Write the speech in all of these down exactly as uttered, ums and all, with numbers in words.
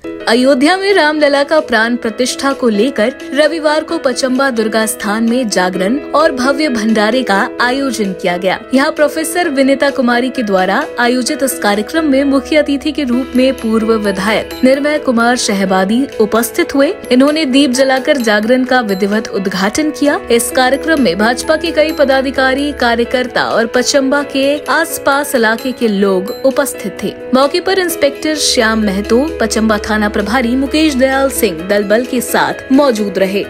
अयोध्या में रामलला का प्राण प्रतिष्ठा को लेकर रविवार को पचम्बा दुर्गा स्थान में जागरण और भव्य भंडारे का आयोजन किया गया। यहाँ प्रोफेसर विनीता कुमारी के द्वारा आयोजित इस कार्यक्रम में मुख्य अतिथि के रूप में पूर्व विधायक निर्मय कुमार शहबादी उपस्थित हुए। इन्होंने दीप जलाकर जागरण का विधिवत उद्घाटन किया। इस कार्यक्रम में भाजपा के कई पदाधिकारी, कार्यकर्ता और पचम्बा के आसपास इलाके के लोग उपस्थित थे। मौके पर इंस्पेक्टर श्याम महतो, पचम्बा थाना प्रभारी मुकेश दयाल सिंह दल बल के साथ मौजूद रहे।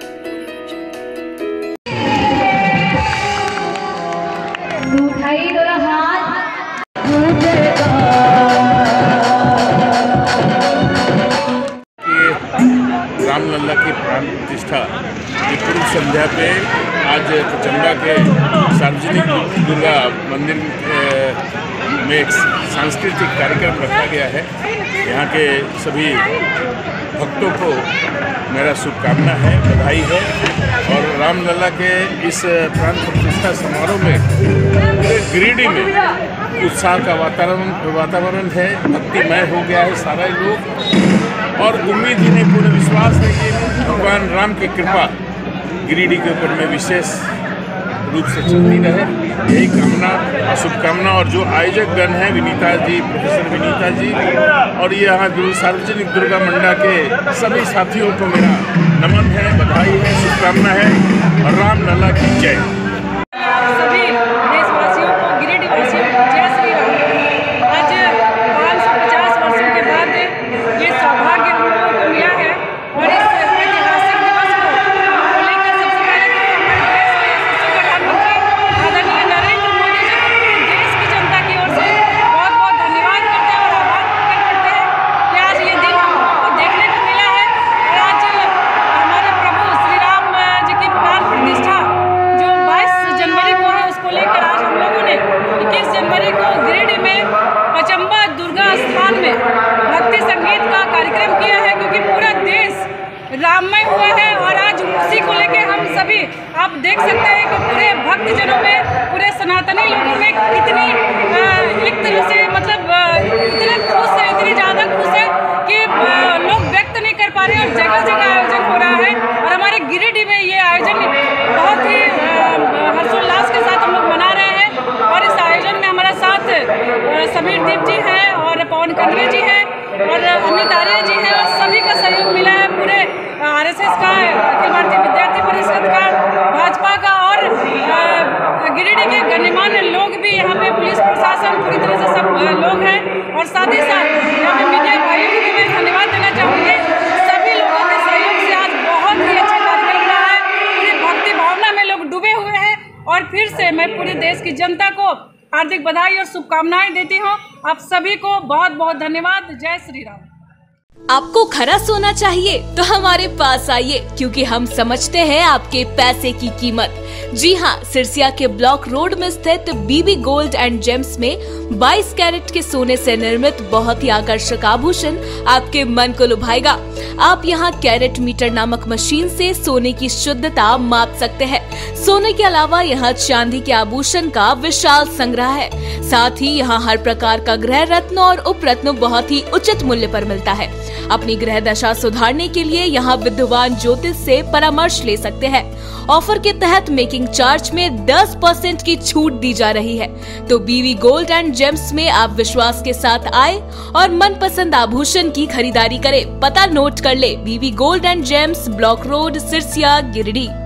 रामलला की प्राण प्रतिष्ठा की पूर्व संध्या पे आज पचम्बा के सार्वजनिक दुर्गा मंदिर में एक सांस्कृतिक कार्यक्रम रखा गया है। यहाँ के सभी भक्तों को मेरा शुभकामना है, बधाई है। और रामलला के इस प्राण प्रतिष्ठा समारोह में पूरे गिरिडीह में उत्साह का वातावरण वातावरण है, भक्तिमय हो गया है सारा लोग। और उम्मीद ही नहीं, पूर्ण विश्वास है कि भगवान राम की कृपा गिरिडीह के ऊपर में विशेष रूप से चलती रहे, यही कामना और शुभकामना। और जो आयोजक गण हैं, विनीता जी, प्रोफेसर विनीता जी और ये यहाँ सार्वजनिक दुर्गा मंडा के सभी साथियों को मेरा नमन है, बधाई है, शुभकामना है। और रामलला की जय। सभी देशवासियों को, गिरिडीह वासियों को जय श्री राम। आज पाँच सौ पचास वर्षों के बाद ये सौभाग्य हम लोगों को मिला है और इस ऐतिहासिक दिवस को लेकर सबसे पहले तो हमारे देश के प्रधानमंत्री आदरणीय नरेंद्र मोदी जी को पूरे देश की जनता की ओर से बहुत बहुत धन्यवाद करते हैं और आभार प्रकट करते हैं कि आज ये दिन हम लोगों को देखने को मिला है। और आज हमारे प्रभु श्री राम जी की प्राण प्रतिष्ठा जो बाईस जनवरी को है, उसको लेकर आज हम लोगों ने इक्कीस जनवरी को गिरिडीह में पचम्बा दुर्गा स्थान में भक्ति संगीत का कार्यक्रम किया है, क्योंकि पूरा देश राममय हुआ है। और आज उसी को लेके हम सभी आप देख सकते हैं कि पूरे भक्तजनों में, पूरे सनातनी लोगों में कितनी एक तरह से मतलब इतने खुश है, इतनी ज़्यादा खुश है कि लोग व्यक्त नहीं कर पा रहे हैं। और जगह जगह आयोजन हो रहा है और हमारे गिरिडीह में ये आयोजन बहुत ही हर्षोल्लास के साथ हम लोग मना रहे हैं। और इस आयोजन में हमारा साथ समीर दीप जी हैं और पवन कन्वे जी हैं और अमित आर्य जी हैं और सभी का सहयोग मिला है। पूरे आरएसएस का, अखिल भारतीय विद्यार्थी परिषद का, भाजपा का और गिरिडीह के गण्यमान्य लोग भी यहाँ पे, पुलिस प्रशासन, पूरी तरह से सब लोग हैं। और साथ ही साथ यहाँ पे मीडिया भाइयों को भी मैं धन्यवाद देना चाहूँगी। सभी लोगों के सहयोग से आज बहुत ही अच्छा कार्यक्रम रहा है। पूरी भक्ति भावना में लोग डूबे हुए हैं। और फिर से मैं पूरे देश की जनता को हार्दिक बधाई और शुभकामनाएं देती हूँ। आप सभी को बहुत बहुत धन्यवाद। जय श्री राम। आपको खरा सोना चाहिए तो हमारे पास आइए, क्योंकि हम समझते हैं आपके पैसे की कीमत। जी हाँ, सिरसिया के ब्लॉक रोड में स्थित बीबी गोल्ड एंड जेम्स में बाईस कैरेट के सोने से निर्मित बहुत ही आकर्षक आभूषण आपके मन को लुभाएगा। आप यहाँ कैरेट मीटर नामक मशीन से सोने की शुद्धता माप सकते हैं। सोने के अलावा यहाँ चांदी के आभूषण का विशाल संग्रह है। साथ ही यहाँ हर प्रकार का गृह रत्न और उपरत्न बहुत ही उचित मूल्य पर मिलता है। अपनी ग्रह दशा सुधारने के लिए यहाँ विद्वान ज्योतिष से परामर्श ले सकते हैं। ऑफर के तहत मेकिंग चार्ज में दस परसेंट की छूट दी जा रही है। तो बीबी गोल्ड एंड जेम्स में आप विश्वास के साथ आए और मनपसंद आभूषण की खरीदारी करें। पता नोट कर ले, BB gold and gems, block road, Sirsia, Giridih.